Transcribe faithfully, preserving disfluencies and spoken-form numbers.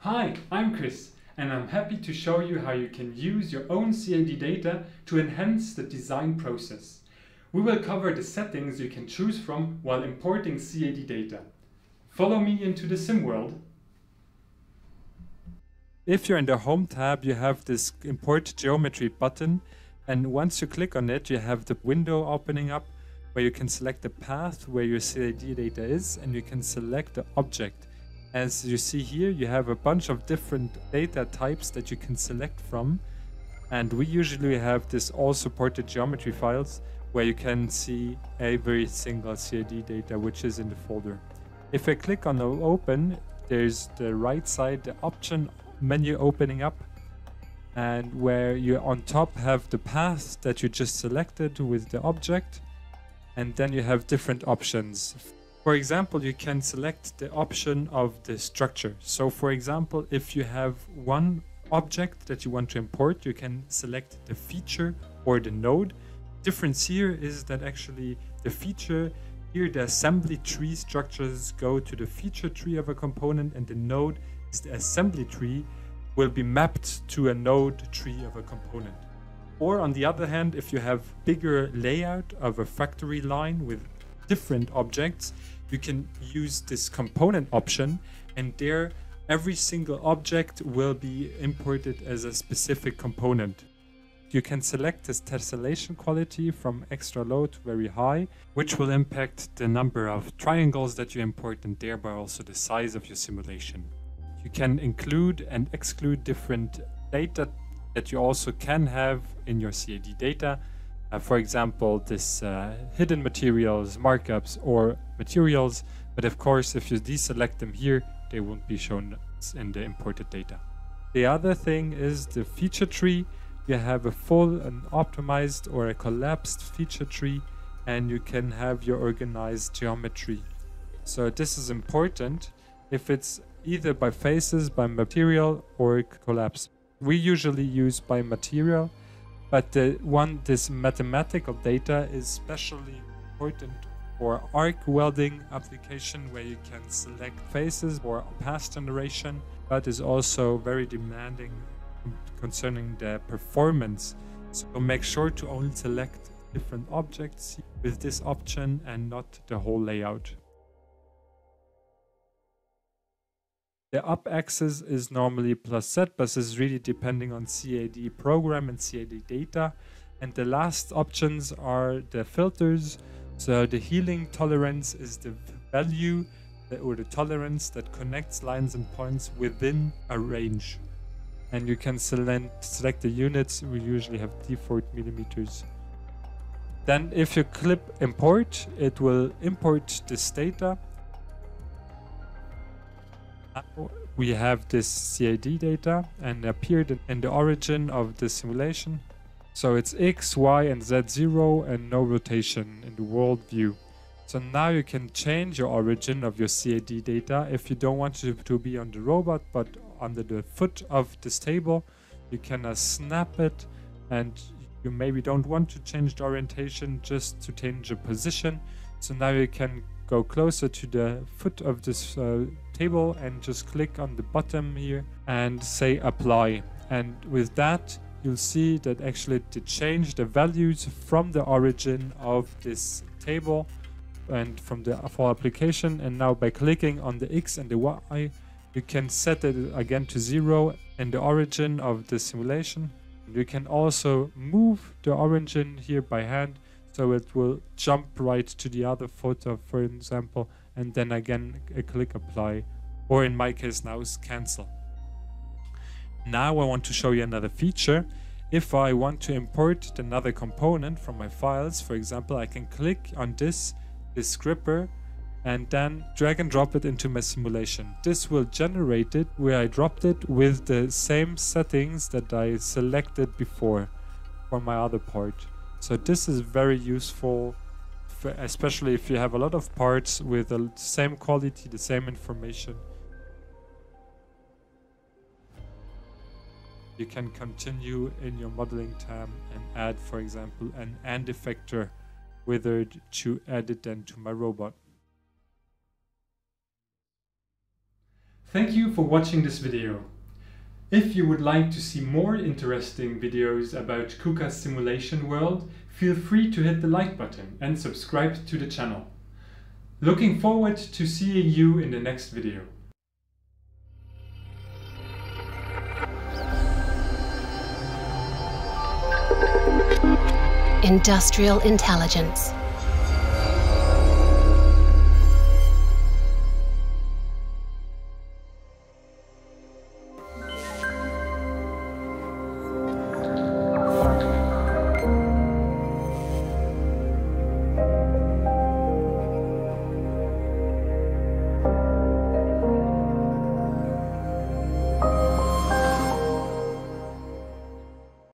Hi, I'm Chris, and I'm happy to show you how you can use your own C A D data to enhance the design process. We will cover the settings you can choose from while importing C A D data. Follow me into the sim world. If you're in the Home tab, you have this Import Geometry button, and once you click on it, you have the window opening up where you can select the path where your C A D data is, and you can select the object. As you see here, you have a bunch of different data types that you can select from, and we usually have this all supported geometry files where you can see every single C A D data which is in the folder. If I click on open, there's the right side, the option menu opening up, and where you on top have the path that you just selected with the object, and then you have different options. For example, you can select the option of the structure. So for example, if you have one object that you want to import, you can select the feature or the node. Difference here is that actually the feature, here the assembly tree structures go to the feature tree of a component, and the node is the assembly tree will be mapped to a node tree of a component. Or on the other hand, if you have bigger layout of a factory line with different objects, you can use this component option, and there every single object will be imported as a specific component. You can select this tessellation quality from extra low to very high, which will impact the number of triangles that you import and thereby also the size of your simulation. You can include and exclude different data that you also can have in your C A D data. Uh, for example, this uh, hidden materials, markups, or materials. But of course, if you deselect them here, they won't be shown in the imported data. The other thing is the feature tree. You have a full and optimized or a collapsed feature tree, and you can have your organized geometry. So this is important if it's either by faces, by material, or collapse. We usually use by material, but the one, this mathematical data is especially important for arc welding application, where you can select faces or path generation, but is also very demanding concerning the performance. So make sure to only select different objects with this option and not the whole layout. The up axis is normally plus Z, but this is really depending on C A D program and C A D data. And the last options are the filters. So the healing tolerance is the value that, or the tolerance that connects lines and points within a range. And you can select, select the units. We usually have default millimeters. Then if you click import, it will import this data. Now we have this C A D data and appeared in the origin of the simulation. So it's X, Y, and Z zero and no rotation in the world view. So now you can change your origin of your C A D data. If you don't want it to be on the robot but under the foot of this table, you can uh, snap it, and you maybe don't want to change the orientation, just to change the position. So now you can go closer to the foot of this uh, table and just click on the bottom here and say apply. And with that, you'll see that actually it changed the values from the origin of this table and from the for application. And now by clicking on the X and the Y, you can set it again to zero in the origin of the simulation. You can also move the origin here by hand, so it will jump right to the other photo, for example, and then again a click apply, or in my case now is cancel. Now I want to show you another feature. If I want to import another component from my files, for example, I can click on this, this gripper, and then drag and drop it into my simulation. This will generate it where I dropped it with the same settings that I selected before for my other part. So this is very useful, for, especially if you have a lot of parts with the same quality, the same information. You can continue in your modeling tab and add, for example, an and effector withered to add it then to my robot. Thank you for watching this video. If you would like to see more interesting videos about KUKA simulation world, feel free to hit the like button and subscribe to the channel. Looking forward to seeing you in the next video. Industrial intelligence.